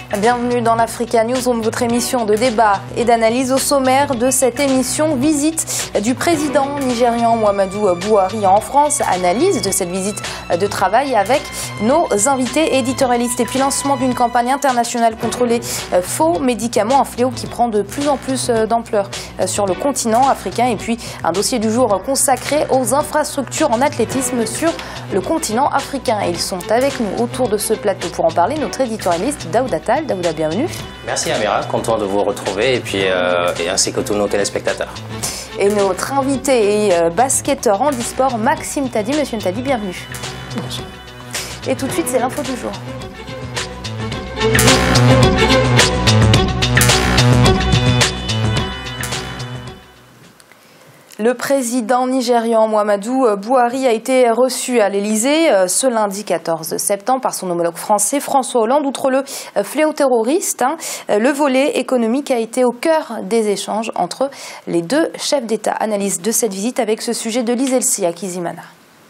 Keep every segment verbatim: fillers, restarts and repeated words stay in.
Bienvenue dans l'Africa Newsroom, votre émission de débat et d'analyse. Au sommaire de cette émission, visite du président nigérian Muhammadu Buhari en France, analyse de cette visite de travail avec nos invités éditorialistes. Et puis lancement d'une campagne internationale contre les faux médicaments, un fléau qui prend de plus en plus d'ampleur sur le continent africain. Et puis un dossier du jour consacré aux infrastructures en athlétisme sur le continent africain. Et ils sont avec nous autour de ce plateau pour en parler, notre éditorialiste Daouda Attal. Daouda, bienvenue. Merci Amira, content de vous retrouver et puis euh, et ainsi que tous nos téléspectateurs. Et notre invité et euh, basketteur handisport Maxime Tadi. Monsieur Tadi, bienvenue. Merci. Et tout de suite, c'est l'info du jour. Le président nigérian Muhammadu Buhari a été reçu à l'Elysée ce lundi quatorze septembre par son homologue français François Hollande. Outre le fléau terroriste, hein, le volet économique a été au cœur des échanges entre les deux chefs d'État. Analyse de cette visite avec ce sujet de Lise Elsie à Kizimana.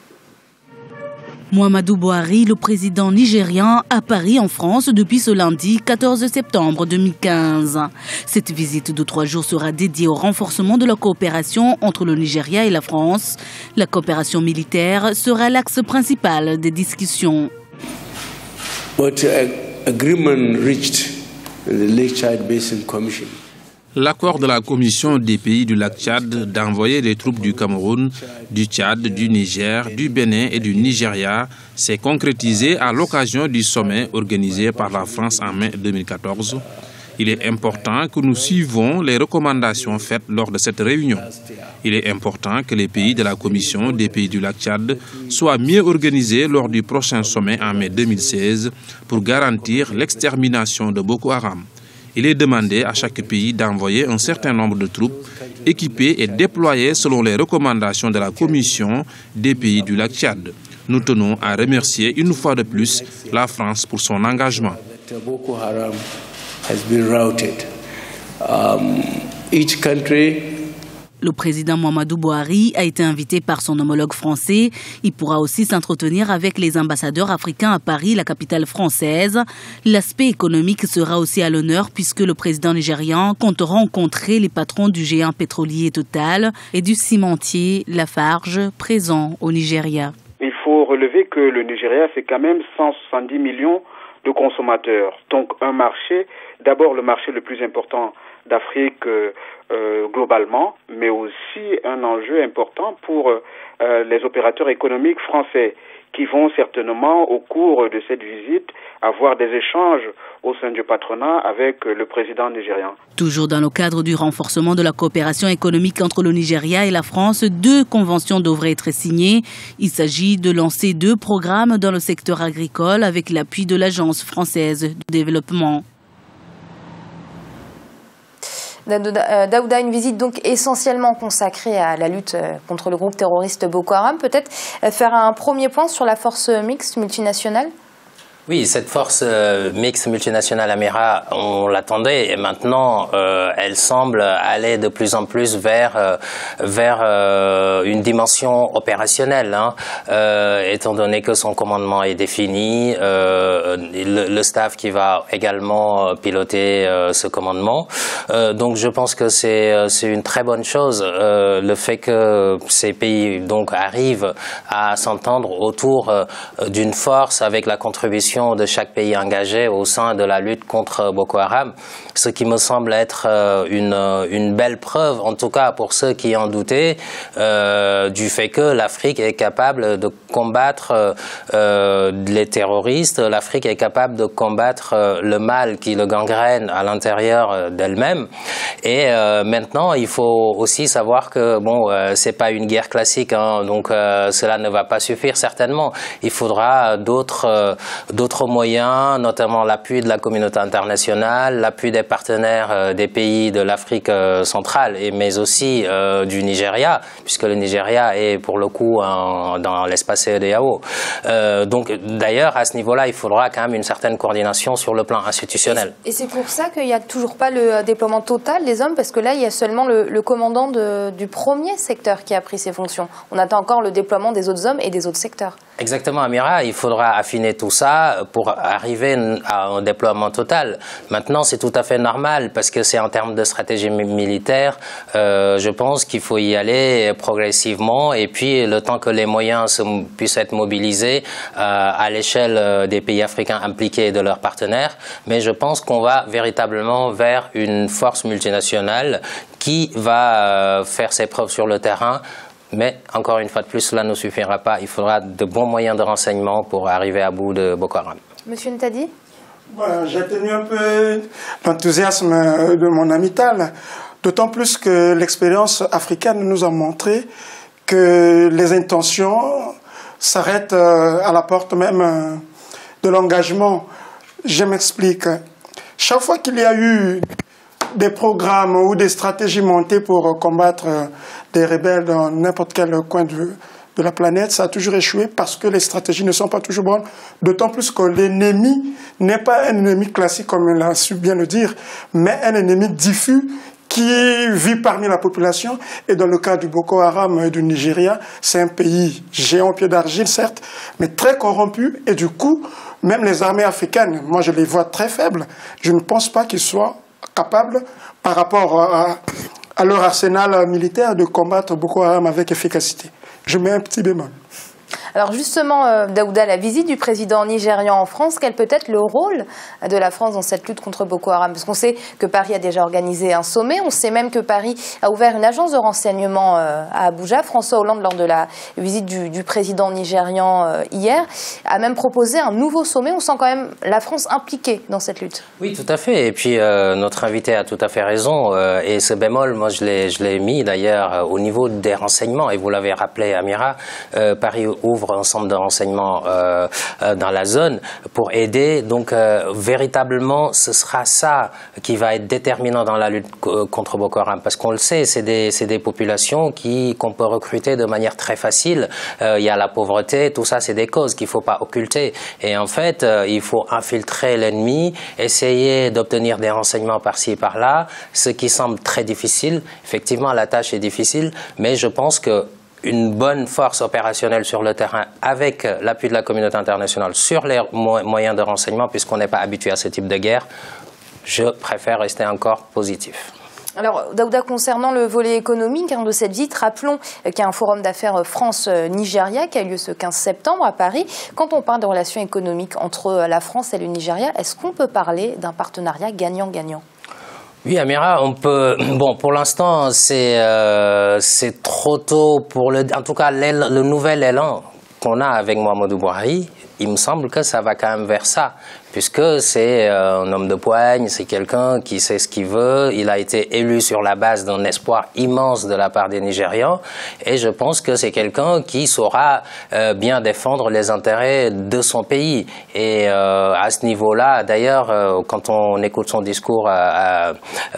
Muhammadu Buhari, le président nigérian, à Paris en France depuis ce lundi quatorze septembre deux mille quinze. Cette visite de trois jours sera dédiée au renforcement de la coopération entre le Nigeria et la France. La coopération militaire sera l'axe principal des discussions. What agreement reached in the Lake Chad Basin Commission? L'accord de la Commission des pays du lac Tchad d'envoyer des troupes du Cameroun, du Tchad, du Niger, du Bénin et du Nigeria s'est concrétisé à l'occasion du sommet organisé par la France en mai deux mille quatorze. Il est important que nous suivons les recommandations faites lors de cette réunion. Il est important que les pays de la Commission des pays du lac Tchad soient mieux organisés lors du prochain sommet en mai deux mille seize pour garantir l'extermination de Boko Haram. Il est demandé à chaque pays d'envoyer un certain nombre de troupes équipées et déployées selon les recommandations de la Commission des pays du lac Tchad. Nous tenons à remercier une fois de plus la France pour son engagement. Boko Haram has been routed. Um, each country Le président Muhammadu Buhari a été invité par son homologue français. Il pourra aussi s'entretenir avec les ambassadeurs africains à Paris, la capitale française. L'aspect économique sera aussi à l'honneur puisque le président nigérian compte rencontrer les patrons du géant pétrolier Total et du cimentier Lafarge, présents au Nigeria. Il faut relever que le Nigeria, c'est quand même cent soixante-dix millions de consommateurs. Donc un marché, d'abord le marché le plus important d'Afrique euh, euh, globalement, mais aussi un enjeu important pour euh, les opérateurs économiques français qui vont certainement au cours de cette visite avoir des échanges au sein du patronat avec le président nigérian. Toujours dans le cadre du renforcement de la coopération économique entre le Nigeria et la France, deux conventions devraient être signées. Il s'agit de lancer deux programmes dans le secteur agricole avec l'appui de l'Agence française de développement. Daouda, une visite donc essentiellement consacrée à la lutte contre le groupe terroriste Boko Haram. Peut-être faire un premier point sur la force mixte multinationale ? Oui, cette force euh, mixte multinationale Amira, on l'attendait et maintenant euh, elle semble aller de plus en plus vers euh, vers euh, une dimension opérationnelle, hein, euh, étant donné que son commandement est défini, euh, le, le staff qui va également piloter euh, ce commandement. Euh, donc je pense que c'est c'est une très bonne chose euh, le fait que ces pays donc arrivent à s'entendre autour euh, d'une force avec la contribution de chaque pays engagé au sein de la lutte contre Boko Haram, ce qui me semble être une, une belle preuve, en tout cas pour ceux qui en doutaient, euh, du fait que l'Afrique est capable de combattre euh, les terroristes, l'Afrique est capable de combattre le mal qui le gangrène à l'intérieur d'elle-même. Et euh, maintenant, il faut aussi savoir que bon, euh, c'est pas une guerre classique, hein, donc euh, cela ne va pas suffire certainement. Il faudra d'autres euh, d'autres moyens, notamment l'appui de la communauté internationale, l'appui des partenaires euh, des pays de l'Afrique euh, centrale, et mais aussi euh, du Nigeria, puisque le Nigeria est pour le coup un, dans l'espace C E D E A O. Euh, donc d'ailleurs, à ce niveau-là, il faudra quand même une certaine coordination sur le plan institutionnel. Et c'est pour ça qu'il n'y a toujours pas le déploiement total des hommes, parce que là, il y a seulement le, le commandant de, du premier secteur qui a pris ses fonctions. On attend encore le déploiement des autres hommes et des autres secteurs. Exactement, Amira. Il faudra affiner tout ça pour arriver à un déploiement total. Maintenant, c'est tout à fait normal parce que c'est en termes de stratégie militaire. Euh, je pense qu'il faut y aller progressivement et puis le temps que les moyens se, puissent être mobilisés euh, à l'échelle des pays africains impliqués et de leurs partenaires. Mais je pense qu'on va véritablement vers une force multinationale qui va euh, faire ses preuves sur le terrain. Mais, encore une fois de plus, cela ne suffira pas. Il faudra de bons moyens de renseignement pour arriver à bout de Boko Haram. Monsieur Ntadi ? Voilà, j'ai tenu un peu l'enthousiasme de mon ami Tal, d'autant plus que l'expérience africaine nous a montré que les intentions s'arrêtent à la porte même de l'engagement. Je m'explique. Chaque fois qu'il y a eu des programmes ou des stratégies montées pour combattre des rebelles dans n'importe quel coin de, de la planète, ça a toujours échoué parce que les stratégies ne sont pas toujours bonnes, d'autant plus que l'ennemi n'est pas un ennemi classique comme il a su bien le dire, mais un ennemi diffus qui vit parmi la population. Et dans le cas du Boko Haram et du Nigeria, c'est un pays géant pied d'argile, certes, mais très corrompu. Et du coup, même les armées africaines, moi je les vois très faibles. Je ne pense pas qu'ils soient capables, par rapport à, à leur arsenal militaire, de combattre Boko Haram avec efficacité. Je mets un petit bémol. Alors justement, euh, Daouda, la visite du président nigérian en France, quel peut être le rôle de la France dans cette lutte contre Boko Haram? Parce qu'on sait que Paris a déjà organisé un sommet, on sait même que Paris a ouvert une agence de renseignement euh, à Abuja. François Hollande, lors de la visite du, du président nigérian euh, hier, a même proposé un nouveau sommet. On sent quand même la France impliquée dans cette lutte. Oui, tout à fait. Et puis euh, notre invité a tout à fait raison. Euh, et ce bémol, moi je l'ai, je l'ai mis d'ailleurs euh, au niveau des renseignements. Et vous l'avez rappelé, Amira, euh, Paris ouvre un centre de renseignement euh, euh, dans la zone pour aider. Donc euh, véritablement, ce sera ça qui va être déterminant dans la lutte contre Boko Haram, parce qu'on le sait, c'est des, c'est des populations qui qu'on peut recruter de manière très facile. Euh, il y a la pauvreté, tout ça, c'est des causes qu'il faut pas occulter. Et en fait, euh, il faut infiltrer l'ennemi, essayer d'obtenir des renseignements par-ci par-là, ce qui semble très difficile. Effectivement, la tâche est difficile, mais je pense que une bonne force opérationnelle sur le terrain avec l'appui de la communauté internationale sur les moyens de renseignement, puisqu'on n'est pas habitué à ce type de guerre, je préfère rester encore positif. Alors, Daouda, concernant le volet économique hein, de cette visite, rappelons qu'il y a un forum d'affaires France-Nigeria qui a eu lieu ce quinze septembre à Paris. Quand on parle de relations économiques entre la France et le Nigeria, est-ce qu'on peut parler d'un partenariat gagnant-gagnant ? Oui, Amira, on peut. Bon, pour l'instant, c'est euh, c'est trop tôt pour le. En tout cas, le nouvel élan qu'on a avec Mouhamadou Bouhari, il me semble que ça va quand même vers ça, puisque c'est euh, un homme de poigne, c'est quelqu'un qui sait ce qu'il veut. Il a été élu sur la base d'un espoir immense de la part des Nigérians, et je pense que c'est quelqu'un qui saura euh, bien défendre les intérêts de son pays. Et euh, à ce niveau-là, d'ailleurs, euh, quand on écoute son discours à, à,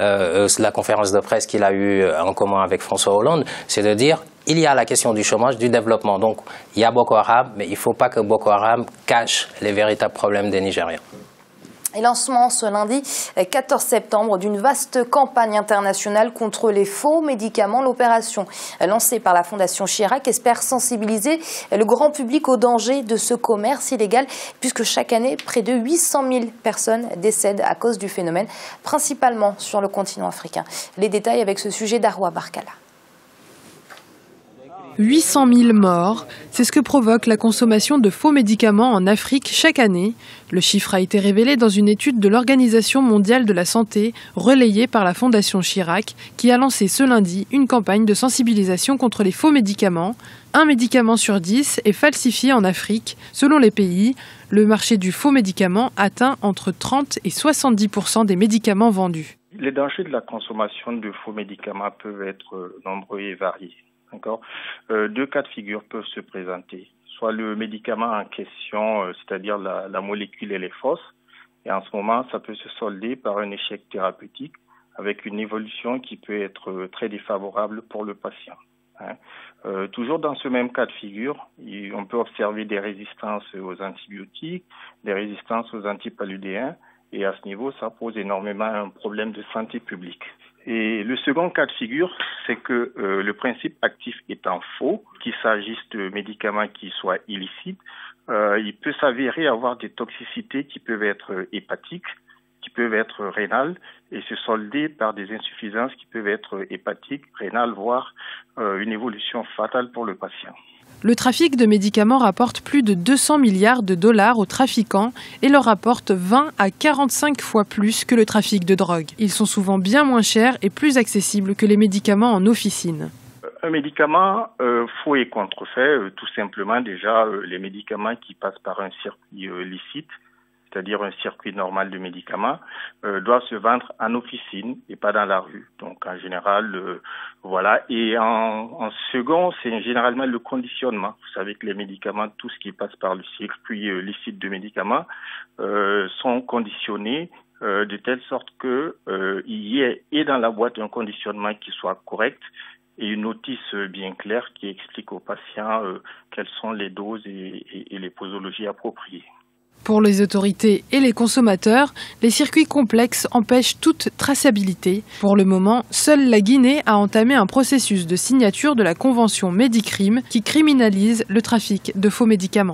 à la conférence de presse qu'il a eue en commun avec François Hollande, c'est de dire il y a la question du chômage, du développement. Donc, il y a Boko Haram, mais il ne faut pas que Boko Haram cache les véritables problèmes des Nigériens. Et lancement ce lundi quatorze septembre d'une vaste campagne internationale contre les faux médicaments. L'opération lancée par la Fondation Chirac espère sensibiliser le grand public au danger de ce commerce illégal, puisque chaque année, près de huit cent mille personnes décèdent à cause du phénomène, principalement sur le continent africain. Les détails avec ce sujet d'Arwa Barkala. huit cent mille morts, c'est ce que provoque la consommation de faux médicaments en Afrique chaque année. Le chiffre a été révélé dans une étude de l'Organisation mondiale de la santé, relayée par la Fondation Chirac, qui a lancé ce lundi une campagne de sensibilisation contre les faux médicaments. Un médicament sur dix est falsifié en Afrique. Selon les pays, le marché du faux médicament atteint entre trente et soixante-dix pour cent des médicaments vendus. Les dangers de la consommation de faux médicaments peuvent être nombreux et variés. D'accord. Euh, deux cas de figure peuvent se présenter. Soit le médicament en question, euh, c'est-à-dire la, la molécule, elle est fausse, et en ce moment, ça peut se solder par un échec thérapeutique avec une évolution qui peut être euh, très défavorable pour le patient. Hein. Euh, toujours dans ce même cas de figure, il, on peut observer des résistances aux antibiotiques, des résistances aux antipaludéens, et à ce niveau, ça pose énormément un problème de santé publique. Et le second cas de figure, c'est que euh, le principe actif étant faux, qu'il s'agisse de médicaments qui soient illicites, euh, il peut s'avérer avoir des toxicités qui peuvent être hépatiques, qui peuvent être rénales et se solder par des insuffisances qui peuvent être hépatiques, rénales, voire euh, une évolution fatale pour le patient. Le trafic de médicaments rapporte plus de deux cents milliards de dollars aux trafiquants et leur rapporte vingt à quarante-cinq fois plus que le trafic de drogue. Ils sont souvent bien moins chers et plus accessibles que les médicaments en officine. Un médicament, euh, faux et contrefait, euh, tout simplement déjà euh, les médicaments qui passent par un circuit euh, licite, c'est-à-dire un circuit normal de médicaments, euh, doivent se vendre en officine et pas dans la rue. Donc en général, euh, voilà. Et en, en second, c'est généralement le conditionnement. Vous savez que les médicaments, tout ce qui passe par le circuit euh, licite de médicaments, euh, sont conditionnés euh, de telle sorte que euh, il y ait et dans la boîte un conditionnement qui soit correct et une notice bien claire qui explique aux patients euh, quelles sont les doses et, et, et les posologies appropriées. Pour les autorités et les consommateurs, les circuits complexes empêchent toute traçabilité. Pour le moment, seule la Guinée a entamé un processus de signature de la Convention Medicrime qui criminalise le trafic de faux médicaments.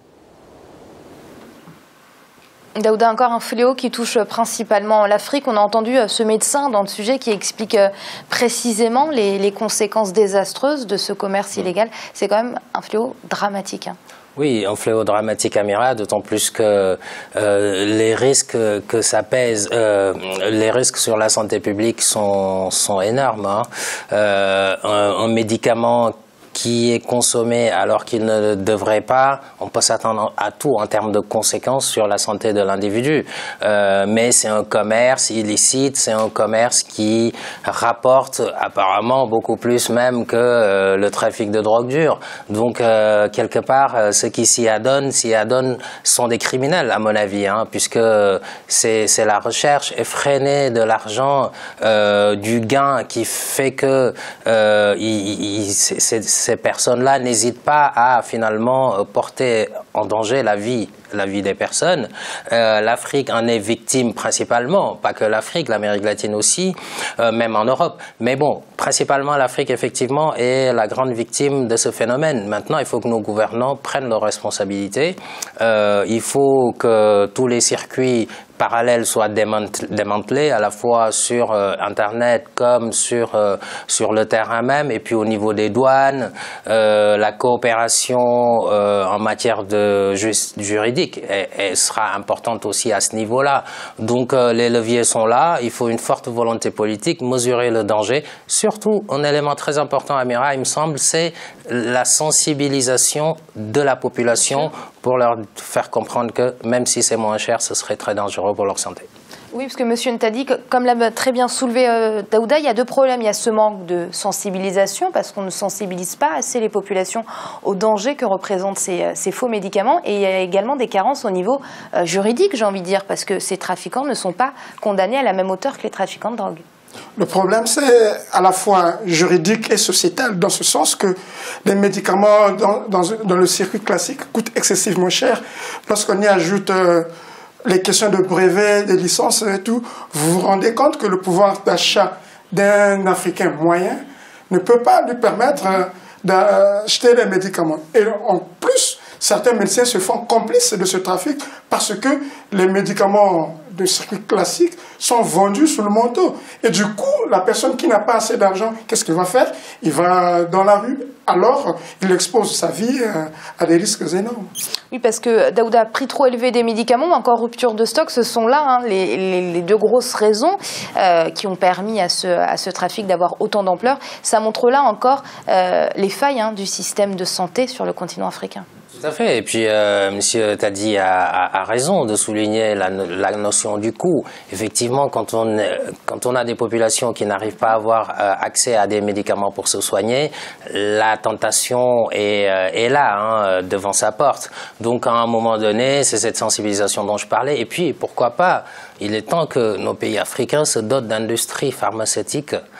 Daouda, encore un fléau qui touche principalement l'Afrique. On a entendu ce médecin dans le sujet qui explique précisément les, les conséquences désastreuses de ce commerce illégal. C'est quand même un fléau dramatique. Oui, un fléau dramatique, Amira, d'autant plus que euh, les risques que ça pèse, euh, les risques sur la santé publique sont, sont énormes. Hein. Euh, un, un médicament qui est consommé alors qu'il ne devrait pas, on peut s'attendre à tout en termes de conséquences sur la santé de l'individu. Euh, mais c'est un commerce illicite, c'est un commerce qui rapporte apparemment beaucoup plus même que euh, le trafic de drogue dure. Donc, euh, quelque part, euh, ceux qui s'y adonnent, s'y adonnent sont des criminels, à mon avis, hein, puisque c'est, c'est la recherche effrénée de l'argent, euh, du gain qui fait que euh, il, il, c'est, c'est, ces personnes-là n'hésitent pas à finalement porter en danger la vie, la vie des personnes. Euh, L'Afrique en est victime principalement, pas que l'Afrique, l'Amérique latine aussi, euh, même en Europe. Mais bon, principalement l'Afrique effectivement est la grande victime de ce phénomène. Maintenant, il faut que nos gouvernants prennent leurs responsabilités. Euh, il faut que tous les circuits parallèles soient démantelés à la fois sur euh, Internet comme sur, euh, sur le terrain même, et puis au niveau des douanes, euh, la coopération euh, en matière de juste juridique elle, elle sera importante aussi à ce niveau-là. Donc euh, les leviers sont là, il faut une forte volonté politique, mesurer le danger. Surtout, un élément très important, Amira, il me semble, c'est la sensibilisation de la population pour leur faire comprendre que même si c'est moins cher, ce serait très dangereux pour leur santé. Oui, parce que M. Ntadi, comme l'a très bien soulevé euh, Daouda, il y a deux problèmes. Il y a ce manque de sensibilisation, parce qu'on ne sensibilise pas assez les populations au danger que représentent ces, ces faux médicaments. Et il y a également des carences au niveau euh, juridique, j'ai envie de dire, parce que ces trafiquants ne sont pas condamnés à la même hauteur que les trafiquants de drogue. Le problème, c'est à la fois juridique et sociétal, dans ce sens que les médicaments dans, dans, dans le circuit classique coûtent excessivement cher. Lorsqu'on y ajoute euh, les questions de brevets, des licences et tout, vous vous rendez compte que le pouvoir d'achat d'un Africain moyen ne peut pas lui permettre euh, d'acheter les médicaments. Et en plus, certains médecins se font complices de ce trafic parce que les médicaments de circuit classique sont vendus sous le manteau. Et du coup, la personne qui n'a pas assez d'argent, qu'est-ce qu'il va faire? Il va dans la rue, alors il expose sa vie à des risques énormes. Oui, parce que Daouda, prix trop élevé des médicaments ou encore rupture de stock, ce sont là hein, les, les, les deux grosses raisons euh, qui ont permis à ce, à ce trafic d'avoir autant d'ampleur. Ça montre là encore euh, les failles hein, du système de santé sur le continent africain. Tout à fait. Et puis, euh, Monsieur Ntadi a, a, a raison de souligner la, la notion du coût. Effectivement, quand on, quand on a des populations qui n'arrivent pas à avoir euh, accès à des médicaments pour se soigner, la tentation est, euh, est là, hein, devant sa porte. Donc, à un moment donné, c'est cette sensibilisation dont je parlais. Et puis, pourquoi pas, il est temps que nos pays africains se dotent d'industries pharmaceutiques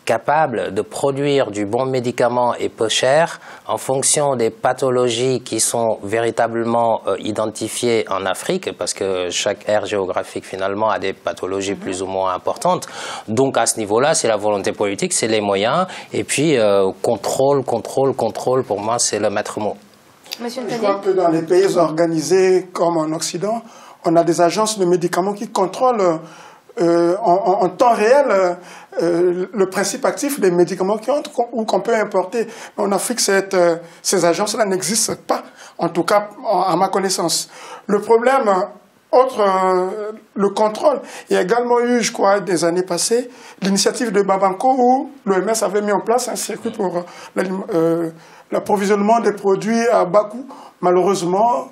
capable de produire du bon médicament et peu cher en fonction des pathologies qui sont véritablement euh, identifiées en Afrique, parce que chaque aire géographique finalement a des pathologies plus ou moins importantes. Donc à ce niveau-là, c'est la volonté politique, c'est les moyens, et puis euh, contrôle, contrôle, contrôle, pour moi c'est le maître mot. Monsieur Je crois que dans les pays organisés comme en Occident, on a des agences de médicaments qui contrôlent euh, en, en, en temps réel euh, le principe actif des médicaments qui entrent ou qu'on peut importer. Mais en Afrique, cette, euh, ces agences-là n'existent pas, en tout cas à ma connaissance. Le problème, autre, euh, le contrôle, il y a également eu, je crois, des années passées, l'initiative de Babanco où l'O M S avait mis en place un circuit pour euh, l'approvisionnement des produits à bas coût. Malheureusement,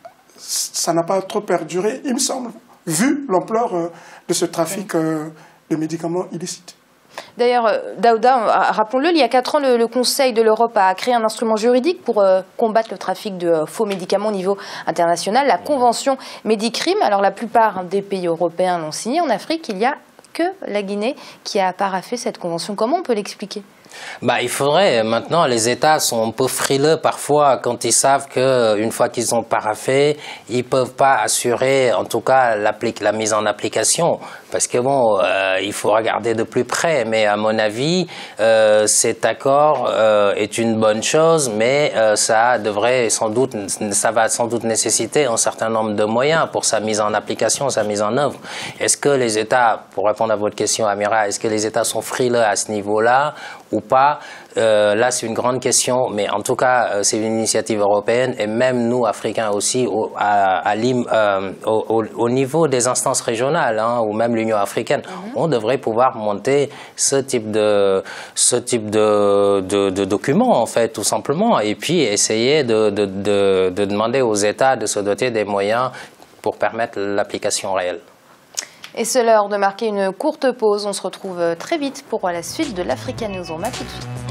ça n'a pas trop perduré, il me semble, vu l'ampleur euh, de ce trafic euh, de médicaments illicites. D'ailleurs, Daouda, rappelons-le, il y a quatre ans, le, le Conseil de l'Europe a créé un instrument juridique pour euh, combattre le trafic de euh, faux médicaments au niveau international, la Convention Médicrime. Alors la plupart des pays européens l'ont signée. En Afrique, il n'y a que la Guinée qui a paraphé cette convention. Comment on peut l'expliquer ? Bah, il faudrait, maintenant, les États sont un peu frileux parfois quand ils savent qu'une fois qu'ils ont paraphé, ils ne peuvent pas assurer, en tout cas, la mise en application. Parce que bon, euh, il faut regarder de plus près, mais à mon avis, euh, cet accord euh, est une bonne chose, mais euh, ça devrait sans doute, ça va sans doute nécessiter un certain nombre de moyens pour sa mise en application, sa mise en œuvre. Est-ce que les États, pour répondre à votre question, Amira, est-ce que les États sont frileux à ce niveau-là ou pas? Euh, là, c'est une grande question, mais en tout cas, euh, c'est une initiative européenne et même nous, Africains aussi, au, à, à euh, au, au niveau des instances régionales, hein, ou même l'Union africaine, mm-hmm. on devrait pouvoir monter ce type de, ce type de, de, de documents, en fait, tout simplement, et puis essayer de, de, de, de demander aux États de se doter des moyens pour permettre l'application réelle. Et c'est l'heure de marquer une courte pause. On se retrouve très vite pour la suite de l'Africa News. On a tout de suite.